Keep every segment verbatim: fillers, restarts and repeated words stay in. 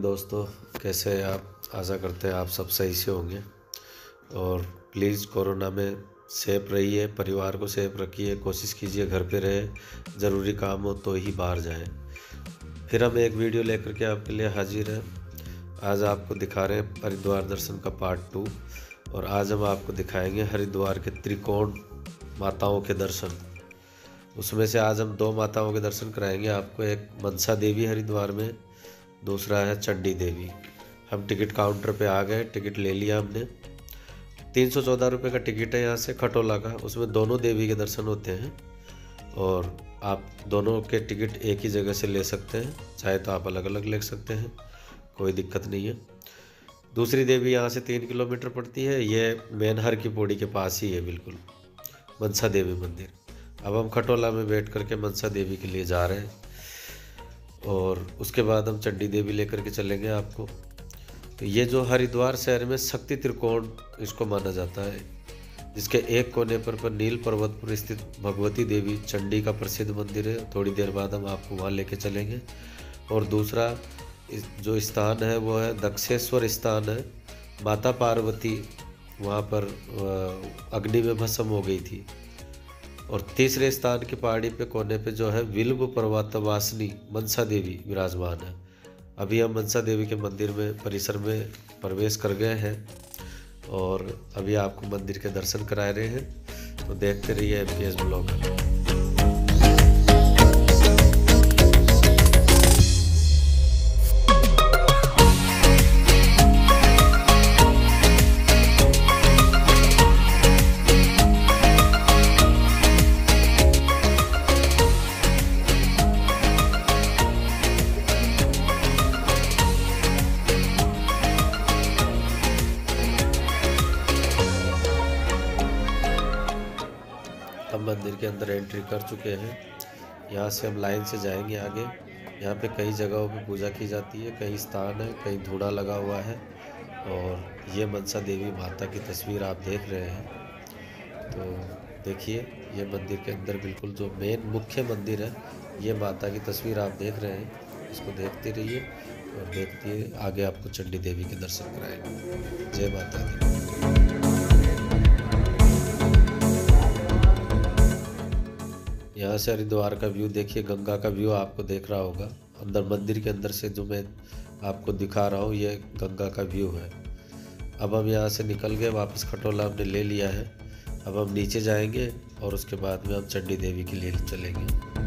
Morning दोस्तों, कैसे हैं आप। आशा करते हैं आप सब सही से होंगे और प्लीज़ कोरोना में सेफ रहिए, परिवार को सेफ रखिए, कोशिश कीजिए घर पे रहे, ज़रूरी काम हो तो ही बाहर जाएं। फिर हम एक वीडियो लेकर के आपके लिए हाजिर हैं। आज आपको दिखा रहे हैं हरिद्वार दर्शन का पार्ट टू और आज हम आपको दिखाएंगे हरिद्वार के त्रिकोण माताओं के दर्शन। उसमें से आज हम दो माताओं के दर्शन कराएंगे आपको। एक मनसा देवी हरिद्वार में, दूसरा है चंडी देवी। हम टिकट काउंटर पे आ गए, टिकट ले लिया हमने। तीन सौ चौदह रुपये का टिकट है यहाँ से खटोला का। उसमें दोनों देवी के दर्शन होते हैं और आप दोनों के टिकट एक ही जगह से ले सकते हैं, चाहे तो आप अलग अलग ले सकते हैं, कोई दिक्कत नहीं है। दूसरी देवी यहाँ से तीन किलोमीटर पड़ती है, ये मेन हर की पौड़ी के पास ही है बिल्कुल, मनसा देवी मंदिर। अब हम खटोला में बैठ करके मनसा देवी के लिए जा रहे हैं और उसके बाद हम चंडी देवी लेकर के चलेंगे आपको। तो ये जो हरिद्वार शहर में शक्ति त्रिकोण इसको माना जाता है, जिसके एक कोने पर पर नील पर्वत पर स्थित भगवती देवी चंडी का प्रसिद्ध मंदिर है। थोड़ी देर बाद हम आपको वहाँ लेके चलेंगे। और दूसरा जो स्थान है वो है दक्षेश्वर स्थान है। माता पार्वती वहाँ पर अग्नि में भस्म हो गई थी। और तीसरे स्थान की पहाड़ी पे कोने पे जो है विल्व पर्वतवासिनी मनसा देवी विराजमान है। अभी हम मनसा देवी के मंदिर में परिसर में प्रवेश कर गए हैं और अभी आपको मंदिर के दर्शन करा रहे हैं। तो देखते रहिए एम पी एस ब्लॉग। हम मंदिर के अंदर एंट्री कर चुके हैं। यहाँ से हम लाइन से जाएंगे आगे। यहाँ पे कई जगहों पे पूजा की जाती है, कई स्थान है, कई धूड़ा लगा हुआ है। और ये मनसा देवी माता की तस्वीर आप देख रहे हैं। तो देखिए, ये मंदिर के अंदर बिल्कुल जो मेन मुख्य मंदिर है, ये माता की तस्वीर आप देख रहे हैं। इसको देखते रहिए और देखते आगे आपको चंडी देवी के दर्शन कराएंगे। जय माता दी। यहाँ से हरिद्वार का व्यू देखिए, गंगा का व्यू आपको देख रहा होगा। अंदर मंदिर के अंदर से जो मैं आपको दिखा रहा हूँ, ये गंगा का व्यू है। अब हम यहाँ से निकल गए, वापस खटोला हमने ले लिया है। अब हम नीचे जाएंगे और उसके बाद में हम चंडी देवी के लिए चलेंगे।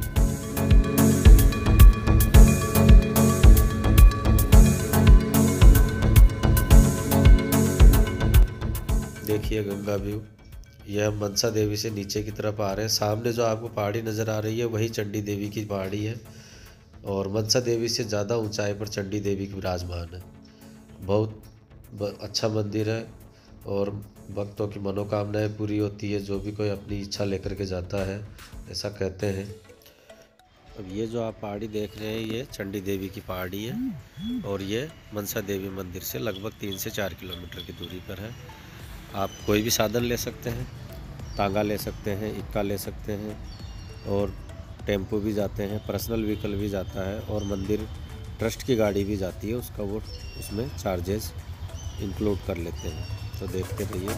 देखिए गंगा व्यू। यह हम मनसा देवी से नीचे की तरफ आ रहे हैं। सामने जो आपको पहाड़ी नज़र आ रही है वही चंडी देवी की पहाड़ी है और मनसा देवी से ज़्यादा ऊंचाई पर चंडी देवी की विराजमान है। बहुत अच्छा मंदिर है और भक्तों की मनोकामनाएं पूरी होती है, जो भी कोई अपनी इच्छा लेकर के जाता है, ऐसा कहते हैं। अब ये जो आप पहाड़ी देख रहे हैं, ये चंडी देवी की पहाड़ी है और ये मनसा देवी मंदिर से लगभग तीन से चार किलोमीटर की दूरी पर है। आप कोई भी साधन ले सकते हैं, तांगा ले सकते हैं, इक्का ले सकते हैं और टेम्पो भी जाते हैं, पर्सनल व्हीकल भी जाता है और मंदिर ट्रस्ट की गाड़ी भी जाती है, उसका वो उसमें चार्जेस इंक्लूड कर लेते हैं। तो देखते रहिए।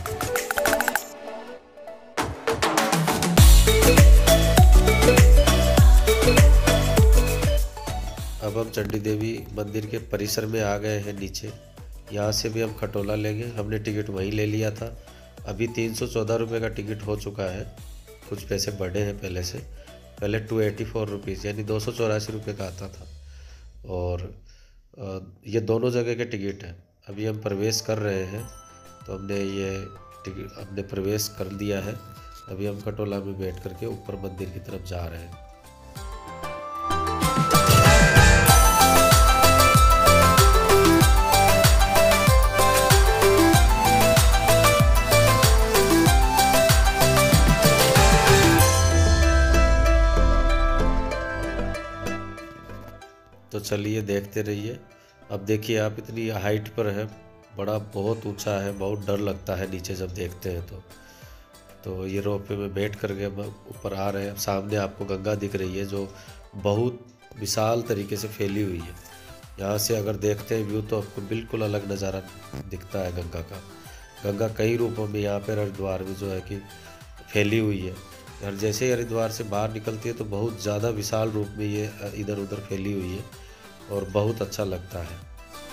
अब हम चंडी देवी मंदिर के परिसर में आ गए हैं नीचे। यहाँ से भी हम खटोला लेंगे। हमने टिकट वहीं ले लिया था। अभी तीन सौ चौदह रुपये का टिकट हो चुका है, कुछ पैसे बढ़े हैं पहले से। पहले टू एटी फोर रुपीज़ यानी दो सौ चौरासी रुपये का आता था और ये दोनों जगह के टिकट हैं। अभी हम प्रवेश कर रहे हैं, तो हमने ये टिकट हमने प्रवेश कर दिया है। अभी हम खटोला में बैठ करके ऊपर मंदिर की तरफ जा रहे हैं। तो चलिए देखते रहिए। अब देखिए, आप इतनी हाइट पर है, बड़ा बहुत ऊंचा है, बहुत डर लगता है नीचे जब देखते हैं तो तो ये रोपवे में बैठ कर के ऊपर आ रहे हैं। सामने आपको गंगा दिख रही है जो बहुत विशाल तरीके से फैली हुई है यहाँ से अगर देखते हैं व्यू तो आपको बिल्कुल अलग नज़ारा दिखता है गंगा का। गंगा कई रूपों में यहाँ पर हरिद्वार में जो है कि फैली हुई है, और जैसे ही हरिद्वार से बाहर निकलती है तो बहुत ज़्यादा विशाल रूप में ये इधर उधर फैली हुई है और बहुत अच्छा लगता है।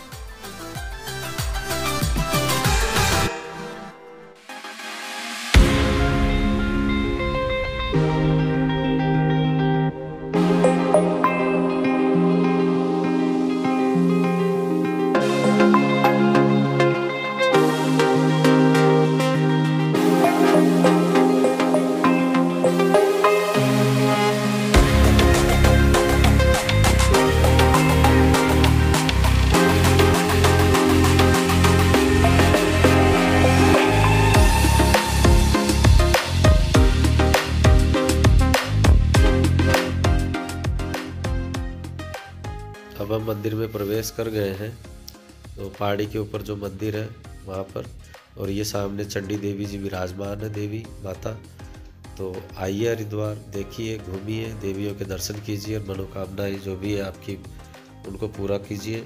अब हम मंदिर में प्रवेश कर गए हैं, तो पहाड़ी के ऊपर जो मंदिर है वहाँ पर, और ये सामने चंडी देवी जी विराजमान है, देवी माता। तो आइए हरिद्वार, देखिए, घूमिए, देवियों के दर्शन कीजिए और मनोकामनाएं जो भी है आपकी उनको पूरा कीजिए।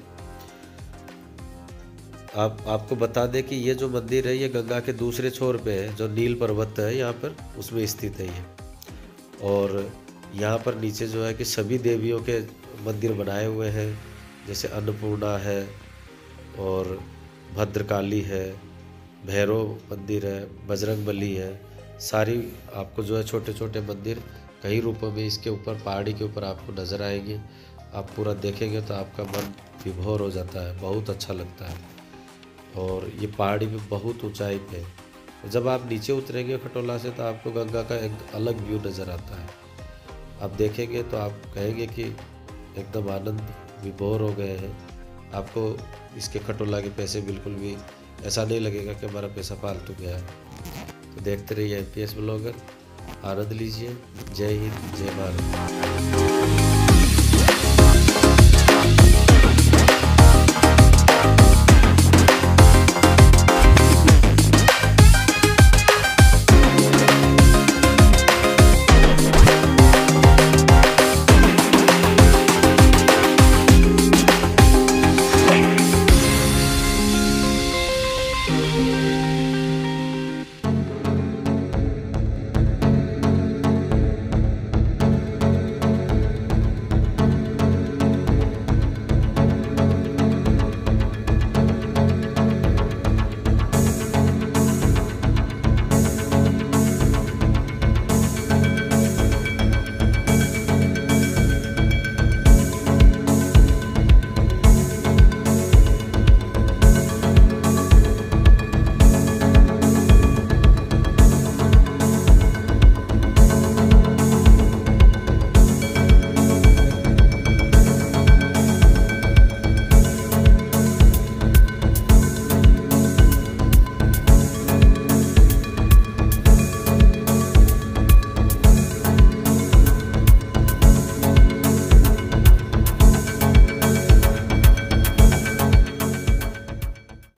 आप आपको बता दें कि ये जो मंदिर है ये गंगा के दूसरे छोर पे है, जो नील पर्वत है यहाँ पर उसमें स्थित है ये। और यहाँ पर नीचे जो है कि सभी देवियों के मंदिर बनाए हुए हैं, जैसे अन्नपूर्णा है और भद्रकाली है, भैरव मंदिर है, बजरंगबली है। सारी आपको जो है छोटे छोटे मंदिर कई रूपों में इसके ऊपर पहाड़ी के ऊपर आपको नज़र आएंगे। आप पूरा देखेंगे तो आपका मन विभोर हो जाता है, बहुत अच्छा लगता है। और ये पहाड़ी पे बहुत ऊंचाई पे है। जब आप नीचे उतरेंगे खटोला से तो आपको गंगा का एक अलग व्यू नज़र आता है। आप देखेंगे तो आप कहेंगे कि एकदम आनंद विभोर हो गए हैं। आपको इसके खटोला के पैसे बिल्कुल भी ऐसा नहीं लगेगा कि हमारा पैसा फालतू गया है। तो देखते रहिए एम पी एस ब्लॉगर, आनंद लीजिए। जय हिंद, जय भारत।